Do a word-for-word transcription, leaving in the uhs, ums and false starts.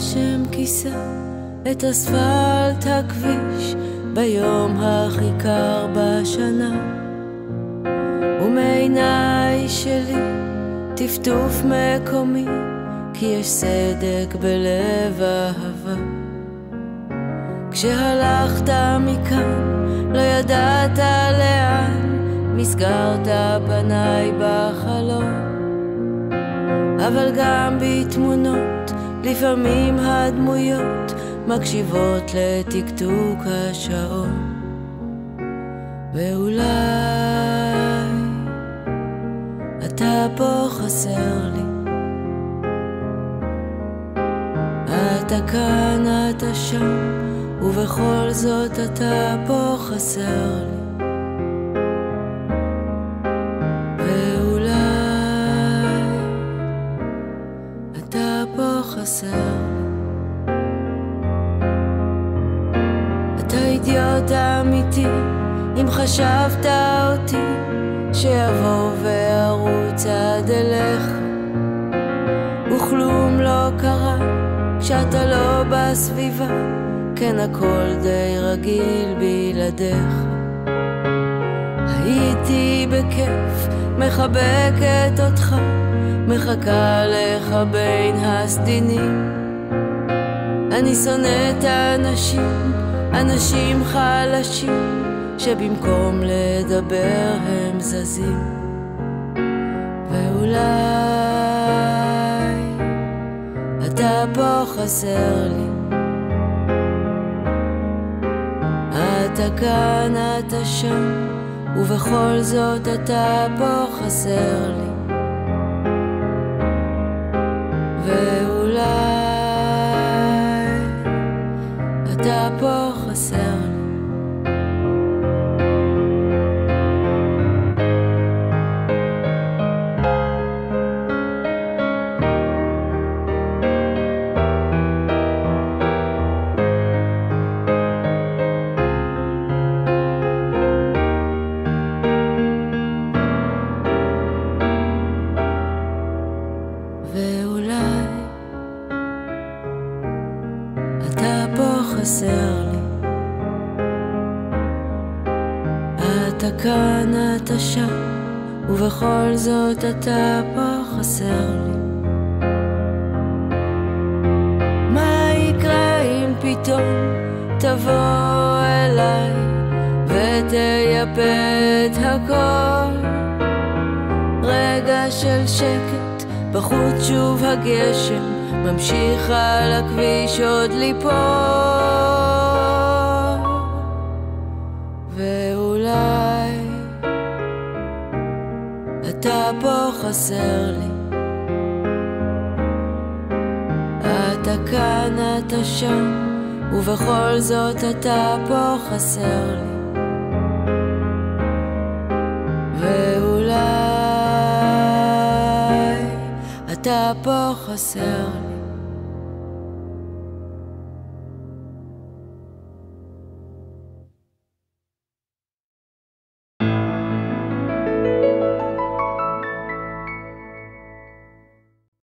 הגשם כיסה את אספלט הכביש ביום הכי קר בשנה, ומעיניי שלי טפטוף מקומי, כי יש סדק בלב אהבה. כשהלכת מכאן לא ידעת לאן, מסגרת פניי בחלום, אבל גם בתמונות לפעמים הדמויות מקשיבות לתקתוק השעון. ואולי אתה פה חסר לי, אתה כאן, אתה שם, ובכל זאת אתה פה חסר לי. ואולי אתה פה חסר לי. אתה אידיוט אמיתי אם חשבת אותי שיבוא וערוץ עד אליך, וכלום לא קרה כשאתה לא בסביבה, כן הכל די רגיל בלעדיך. הייתי בכיף מחבקת אותך, מחכה לך בין הסדינים. אני שונאת אנשים, אנשים חלשים, שבמקום לדבר הם זזים. ואולי אתה פה חסר לי, אתה כאן, אתה שם, ובכל זאת אתה פה חסר לי. ואולי אתה פה חסר לי. ואולי אתה פה חסר לי, אתה כאן, אתה שם, ובכל זאת אתה פה חסר לי. מה יקרה אם פתאום תבוא אליי ותייפה את הכל? רגע של שקט, בחוץ שוב הגשם ממשיך על הכביש עוד ליפול. ואולי אתה פה חסר לי, אתה כאן, אתה שם, ובכל זאת אתה פה חסר לי. ואולי אתה פה חסר לי.